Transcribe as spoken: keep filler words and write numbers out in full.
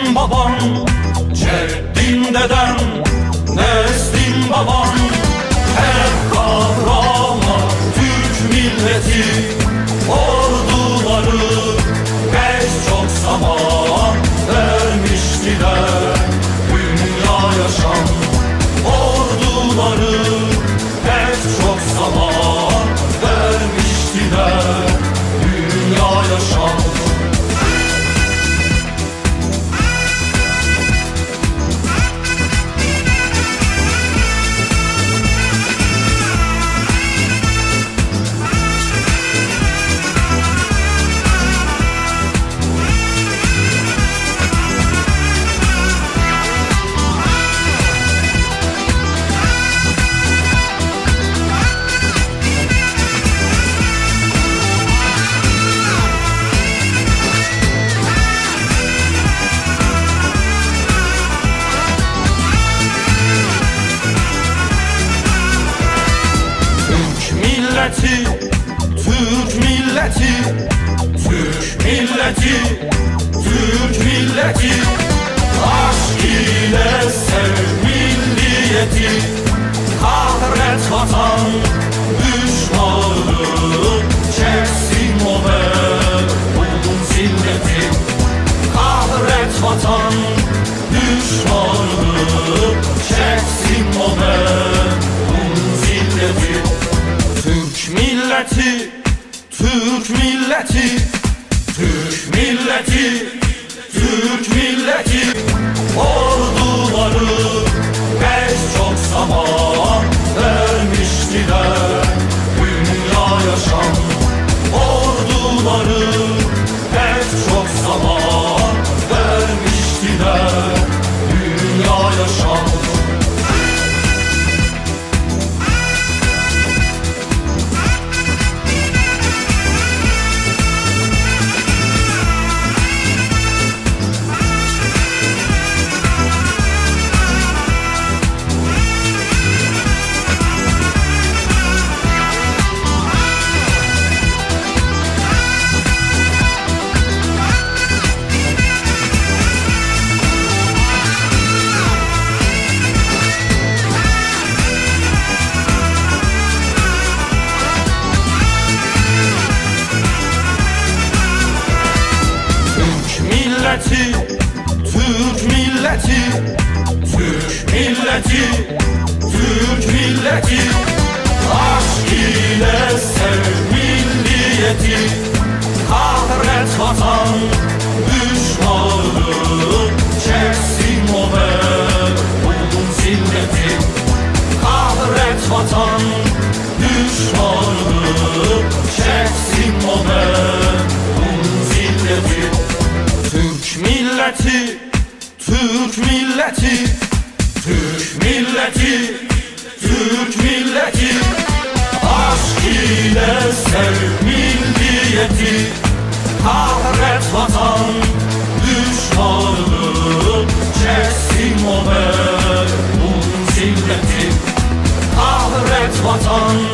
babam, ceddin dedem, neslin babam. Hep kahraman Türk milleti, orduları pek çok zaman vermiştiler dünya yaşam. Orduları pek çok zaman vermiştiler dünya yaşam. Türk milleti, Türk milleti, Türk milleti, aşk ile sev milliyeti, kahret vatan düşmanı, çeksin o merhumun zilleti. Kahret vatan düşmanı, çeksin o merhumun zilleti. Türk milleti, Türk milleti, Türk milleti, Türk milleti, orduları pek çok zaman vermiştiler dünya yaşam. Orduları pek çok zaman vermiştiler dünya yaşam. Türk milleti, Türk milleti, Türk milleti, aşk ile sev milliyeti, kahret vatan düşmanı, çeksin o merhumun zilleti. Kahret vatan düşmanı, çeksin o merhumun zilleti. Türk milleti, Türk milleti, Türk milleti, Türk milleti, aşk ile sev milliyeti, kahret vatan düşmanı, çeksin o merhumun zilleti. Kahret vatan